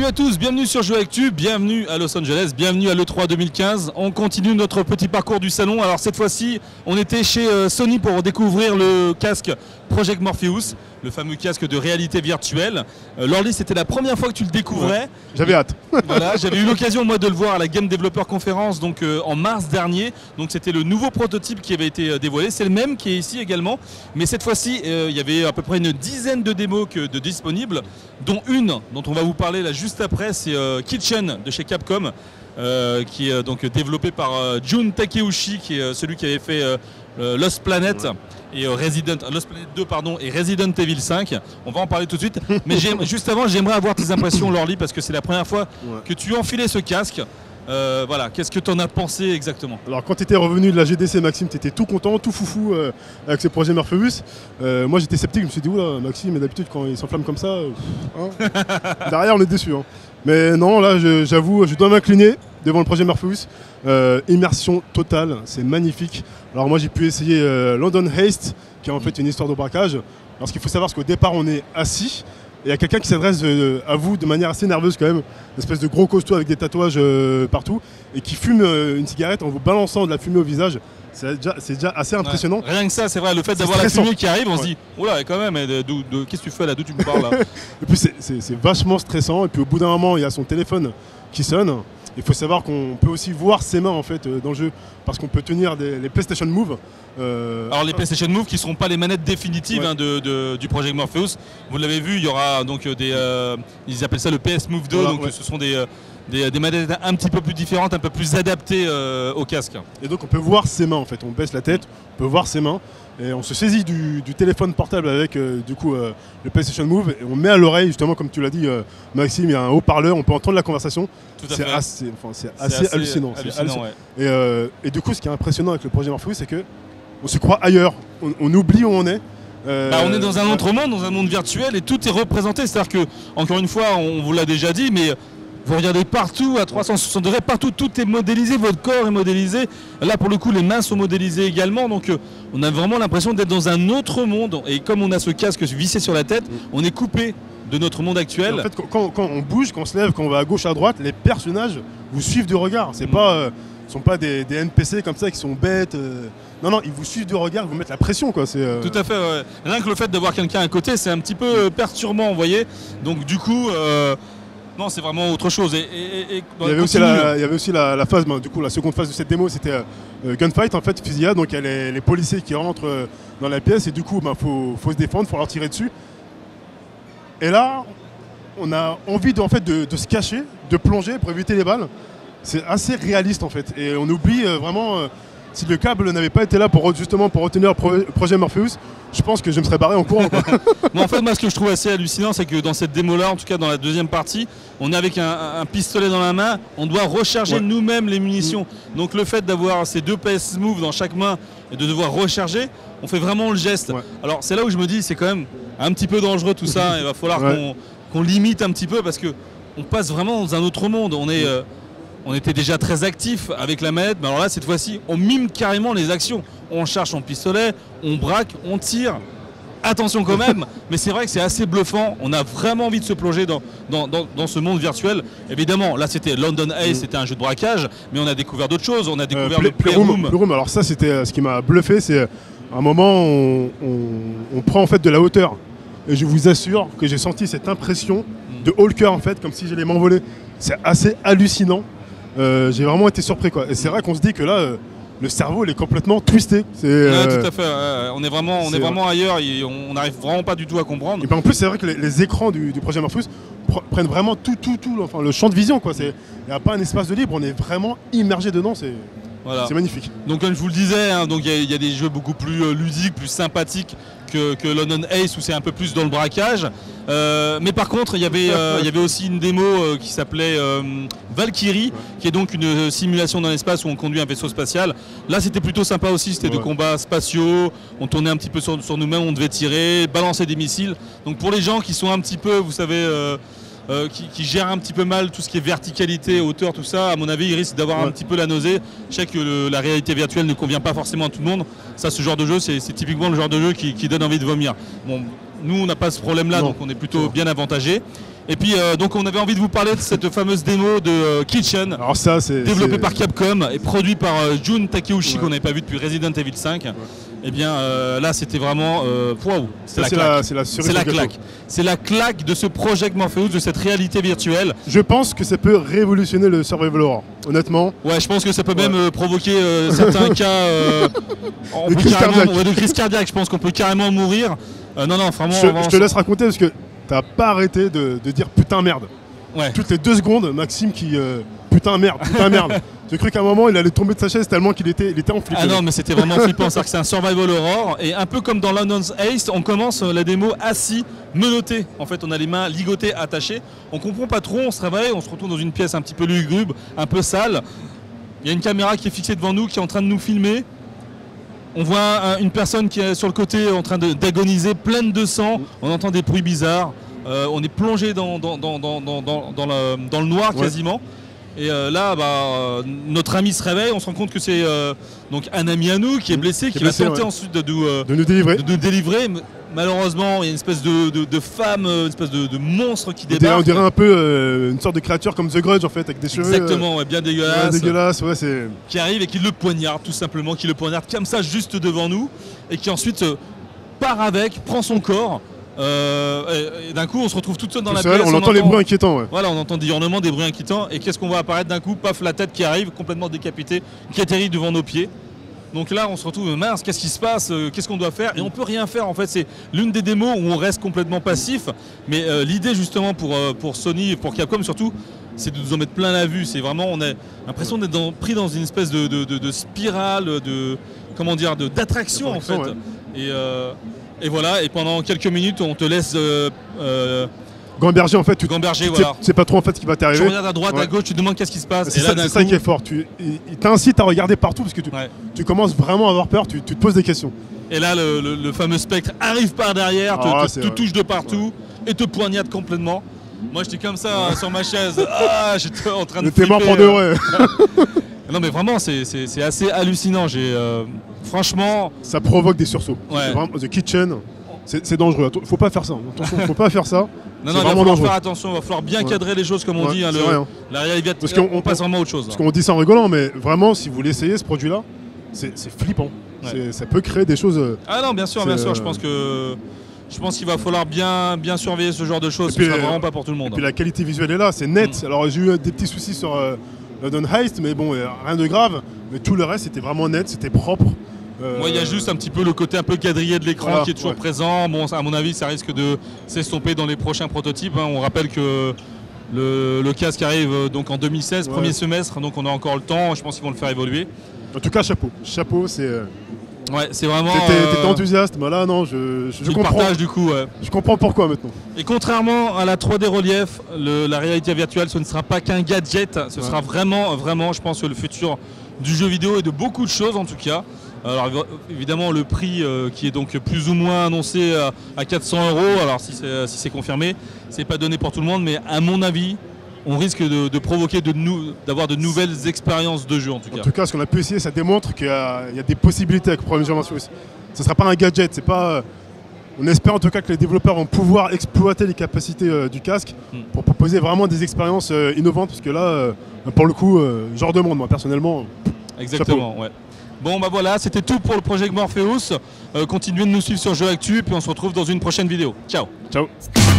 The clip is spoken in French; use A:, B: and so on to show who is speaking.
A: Salut à tous, bienvenue sur Jeux Actu, bienvenue à Los Angeles, bienvenue à l'E3 2015. On continue notre petit parcours du salon. Alors cette fois-ci, on était chez Sony pour découvrir le casque Project Morpheus, le fameux casque de réalité virtuelle. Lorly, c'était la première fois que tu le découvrais.
B: Ouais, j'avais hâte.
A: Voilà, j'avais eu l'occasion moi de le voir à la Game Developer Conference donc en mars dernier. Donc c'était le nouveau prototype qui avait été dévoilé. C'est le même qui est ici également, mais cette fois-ci il y avait à peu près une dizaine de démos de disponibles, dont une dont on va vous parler là juste après, c'est Kitchen de chez Capcom, qui est donc développé par Jun Takeuchi, qui est celui qui avait fait Lost Planet. Ouais. Et Lost Planet 2 pardon, et Resident Evil 5. On va en parler tout de suite. Mais juste avant, j'aimerais avoir tes impressions, Lorly, parce que c'est la première fois que tu enfilais ce casque. Voilà, qu'est-ce que tu en as pensé exactement?
B: Alors quand tu étais revenu de la GDC, Maxime, tu étais tout content, tout foufou avec ce projet Morpheus. Moi j'étais sceptique, je me suis dit, oula Maxime, mais d'habitude quand il s'enflamme comme ça, derrière on est déçu. Hein. Mais non, là j'avoue, je dois m'incliner devant le projet Morpheus. Immersion totale, c'est magnifique. Alors moi j'ai pu essayer London Heist, qui est en fait une histoire de braquage. Alors ce qu'il faut savoir, c'est qu'au départ on est assis, et il y a quelqu'un qui s'adresse à vous de manière assez nerveuse quand même, une espèce de gros costaud avec des tatouages partout, et qui fume une cigarette en vous balançant de la fumée au visage. C'est déjà assez impressionnant.
A: Ouais. Rien que ça, c'est vrai, le fait d'avoir la fumée qui arrive, on se dit, oula quand même, qu'est-ce que tu fais là, d'où tu me parles là?
B: Et puis c'est vachement stressant, et puis au bout d'un moment il y a son téléphone qui sonne. Il faut savoir qu'on peut aussi voir ses mains en fait dans le jeu, parce qu'on peut tenir les PlayStation Move.
A: Alors les PlayStation Move qui ne seront pas les manettes définitives du Project Morpheus. Vous l'avez vu, il y aura donc ils appellent ça le PS Move 2, voilà, donc ce sont des manettes un petit peu plus différentes, un peu plus adaptées au casque.
B: Et donc on peut voir ses mains en fait, on baisse la tête, on peut voir ses mains. Et on se saisit du téléphone portable avec du coup le PlayStation Move, et on met à l'oreille, justement comme tu l'as dit Maxime, il y a un haut-parleur, on peut entendre la conversation. C'est assez hallucinant. Ouais. Et du coup ce qui est impressionnant avec le projet Morpheus, c'est qu'on se croit ailleurs, on oublie où on est.
A: On est dans un autre monde, dans un monde virtuel, et tout est représenté. C'est-à-dire que, encore une fois, on vous l'a déjà dit, mais vous regardez partout à 360 degrés, partout, tout est modélisé, votre corps est modélisé. Là, pour le coup, les mains sont modélisées également. Donc, on a vraiment l'impression d'être dans un autre monde. Et comme on a ce casque vissé sur la tête, on est coupé de notre monde actuel.
B: Et en fait, quand on bouge, quand on se lève, quand on va à gauche, à droite, les personnages vous suivent du regard. C'est pas, sont pas des NPC comme ça qui sont bêtes. Non, ils vous suivent du regard, ils vous mettent la pression, quoi.
A: Tout à fait, ouais. Rien que le fait d'avoir quelqu'un à côté, c'est un petit peu perturbant, vous voyez. Donc, du coup... Non, c'est vraiment autre chose.
B: Il y avait aussi la phase, du coup, la seconde phase de cette démo, c'était gunfight, en fait, fusillade. Donc il y a les policiers qui rentrent dans la pièce, et du coup, faut se défendre, faut leur tirer dessus. Et là, on a envie de se cacher, de plonger pour éviter les balles. C'est assez réaliste en fait, et on oublie vraiment. Si le câble n'avait pas été là pour retenir le projet Morpheus, je pense que je me serais barré en courant.
A: Mais en fait, moi, ce que je trouve assez hallucinant, c'est que dans cette démo-là, en tout cas dans la deuxième partie, on est avec un pistolet dans la main, on doit recharger nous-mêmes les munitions. Donc le fait d'avoir ces deux PS Move dans chaque main et de devoir recharger, on fait vraiment le geste. Ouais. Alors c'est là où je me dis, c'est quand même un petit peu dangereux tout ça, il va falloir qu'on limite un petit peu, parce qu'on passe vraiment dans un autre monde. On était déjà très actifs avec la manette, mais alors là, cette fois-ci, on mime carrément les actions. On charge son pistolet, on braque, on tire. Attention quand même, mais c'est vrai que c'est assez bluffant. On a vraiment envie de se plonger dans ce monde virtuel. Évidemment, là, c'était London Heist, c'était un jeu de braquage, mais on a découvert d'autres choses. On a découvert le Playroom.
B: Alors ça, c'était ce qui m'a bluffé. C'est à un moment, on prend en fait de la hauteur. Et je vous assure que j'ai senti cette impression de Hulker, en fait, comme si j'allais m'envoler. C'est assez hallucinant. J'ai vraiment été surpris, quoi. Et c'est vrai qu'on se dit que là, le cerveau il est complètement twisté.
A: Tout à fait. On est vraiment ailleurs. On n'arrive vraiment pas du tout à comprendre.
B: Et puis en plus, c'est vrai que les écrans du projet Morpheus prennent vraiment tout, enfin, le champ de vision, quoi. Il n'y a pas un espace de libre. On est vraiment immergé dedans. C'est magnifique.
A: Donc comme je vous le disais, il y a des jeux beaucoup plus ludiques, plus sympathiques que London Heist, où c'est un peu plus dans le braquage. Mais par contre, il y avait aussi une démo qui s'appelait Valkyrie, qui est donc une simulation dans l'espace où on conduit un vaisseau spatial. Là, c'était plutôt sympa aussi, c'était de combats spatiaux, on tournait un petit peu sur nous-mêmes, on devait tirer, balancer des missiles. Donc pour les gens qui sont un petit peu, vous savez... qui gère un petit peu mal tout ce qui est verticalité, hauteur, tout ça, à mon avis, il risque d'avoir un petit peu la nausée. Je sais que la réalité virtuelle ne convient pas forcément à tout le monde. Ça, ce genre de jeu, c'est typiquement le genre de jeu qui donne envie de vomir. Bon, nous, on n'a pas ce problème-là, donc on est plutôt bien avantagé. Et puis donc on avait envie de vous parler de cette fameuse démo de Kitchen,
B: Alors ça, c'est
A: développée par Capcom et produit par Jun Takeuchi,
B: Ouais.
A: qu'on n'avait pas vu depuis Resident Evil 5.
B: Ouais.
A: Et bien là c'était vraiment waouh, c'est la
B: c'est
A: claque.
B: c'est la cerise
A: C'est la
B: sur le gâteau.
A: claque. C'est la claque de ce Project Morpheus, de cette réalité virtuelle.
B: Je pense que ça peut révolutionner le survival horror, honnêtement.
A: Ouais, je pense que ça peut
B: Ouais.
A: même provoquer certains cas on
B: De
A: peut
B: crise
A: carrément-
B: cardiaque.
A: ouais, de crise cardiaque. Je pense qu'on peut carrément mourir. Non, vraiment.
B: Je te laisse raconter parce que t'as pas arrêté de dire putain merde.
A: Ouais.
B: Toutes les 2 secondes, Maxime qui putain merde. J'ai cru qu'à un moment il allait tomber de sa chaise tellement qu'il était en flip.
A: Ah non, mais c'était vraiment flippant. C'est-à-dire que c'est un survival horror. Et un peu comme dans London's Ace, on commence la démo assis, menotté. En fait, on a les mains ligotées, attachées. On comprend pas trop, on se réveille, on se retrouve dans une pièce un petit peu lugubre, un peu sale. Il y a une caméra qui est fixée devant nous, qui est en train de nous filmer. On voit une personne qui est sur le côté en train d'agoniser, pleine de sang. On entend des bruits bizarres. On est plongé dans le noir
B: Ouais.
A: quasiment. Et là, notre ami se réveille. On se rend compte que c'est donc un ami à nous qui est blessé, qui va
B: blessé,
A: tenter
B: ouais.
A: ensuite de nous
B: De nous délivrer.
A: Malheureusement, il y a une espèce de femme, une espèce de monstre qui
B: On
A: débarque.
B: dirait un peu une sorte de créature comme The Grudge en fait, avec des cheveux
A: Exactement, ouais, bien
B: ouais,
A: dégueulasse.
B: dégueulasses. Ouais, c'est...
A: Qui arrive et qui le poignarde, tout simplement, qui le poignarde comme ça juste devant nous, et qui ensuite part avec, prend son corps, et d'un coup on se retrouve tout seul dans
B: Tout
A: la
B: seul,
A: pièce.
B: on entend les bruits inquiétants. Ouais.
A: Voilà, on entend des hurlements, des bruits inquiétants, et qu'est-ce qu'on va apparaître d'un coup? Paf, la tête qui arrive, complètement décapitée, qui atterrit devant nos pieds. Donc là, on se retrouve, mince, qu'est-ce qui se passe? Qu'est-ce qu'on doit faire? Et on peut rien faire. En fait, c'est l'une des démos où on reste complètement passif. Mais l'idée, justement, pour Sony, pour Capcom surtout, c'est de nous en mettre plein la vue. C'est vraiment, on a l'impression d'être pris dans une espèce de spirale, d'attraction, en fait.
B: Ouais.
A: Et voilà, et pendant quelques minutes, on te laisse
B: Gamberger en fait, tu
A: gamberger,
B: sais,
A: voilà.
B: tu sais pas trop en fait ce qui va
A: Tu
B: t'arriver.
A: regardes à droite, à
B: Ouais.
A: gauche, tu te demandes qu'est-ce qui se passe.
B: C'est
A: Et là,
B: ça,
A: d'un
B: c'est ça
A: coup-
B: qui est fort. Il t'incite à regarder partout parce que
A: Ouais.
B: tu commences vraiment à avoir peur, tu te poses des questions.
A: Et là, le fameux spectre arrive par derrière,
B: Ah,
A: te
B: c'est vrai.
A: touche de partout et te poignarde complètement. Moi, j'étais comme ça sur ma chaise. Ah, j'étais en train de
B: T'es mort
A: flipper.
B: pour de vrai.
A: Non, mais vraiment, c'est assez hallucinant. Franchement,
B: Ça provoque des sursauts.
A: Ouais.
B: C'est vraiment- The Kitchen, c'est dangereux. Faut pas faire ça. Attention, faut pas faire ça.
A: non,
B: C'est
A: il va
B: vraiment
A: falloir
B: dangereux.
A: faire attention. Il va falloir bien
B: Ouais.
A: cadrer les choses, comme on
B: Ouais,
A: dit. Hein,
B: c'est vrai, hein.
A: La réalité,
B: Parce qu'on-
A: on passe vraiment à autre chose.
B: Parce qu'on dit ça en rigolant, mais vraiment, si vous l'essayez, ce produit-là, c'est flippant.
A: Ouais.
B: Ça peut créer des choses.
A: Ah non, bien sûr,
B: C'est,
A: bien sûr. Je pense qu'il va falloir bien surveiller ce genre de choses.
B: Et puis,
A: Ce sera vraiment pas pour tout le monde.
B: Et puis la qualité visuelle est là, c'est net. Alors j'ai eu des petits soucis sur London Heist, mais bon, rien de grave. Mais tout le reste, c'était vraiment net, c'était propre.
A: Moi, il y a juste un petit peu le côté un peu quadrillé de l'écran
B: Voilà,
A: qui est toujours
B: ouais.
A: présent. Bon, à mon avis, ça risque de s'estomper dans les prochains prototypes. Hein. On rappelle que le casque arrive donc en 2016,
B: Ouais.
A: premier semestre, donc on a encore le temps. Je pense qu'ils vont le faire évoluer.
B: En tout cas, chapeau. Chapeau, c'est.
A: Ouais, c'est vraiment.
B: T'étais enthousiaste, mais là, non, je
A: je le
B: comprends.
A: partage du coup. Ouais.
B: Je comprends pourquoi maintenant.
A: Et contrairement à la 3D relief, la réalité virtuelle, ce ne sera pas qu'un gadget. Ce
B: Ouais.
A: sera vraiment, je pense, le futur du jeu vidéo et de beaucoup de choses en tout cas. Alors évidemment le prix qui est donc plus ou moins annoncé à 400 €. Alors si c'est confirmé, c'est pas donné pour tout le monde, mais à mon avis, on risque de provoquer d'avoir de nouvelles expériences de jeu en tout
B: En
A: cas.
B: tout cas, ce qu'on a pu essayer, ça démontre qu'il y a des possibilités avec Project Morpheus. Ce ne sera pas un gadget, c'est pas. On espère en tout cas que les développeurs vont pouvoir exploiter les capacités du casque pour proposer vraiment des expériences innovantes, parce que là, pour le coup, genre de monde, moi personnellement.
A: Exactement, ouais. Bon bah voilà, c'était tout pour le Project Morpheus. Continuez de nous suivre sur Jeux Actu, puis on se retrouve dans une prochaine vidéo. Ciao.
B: Ciao.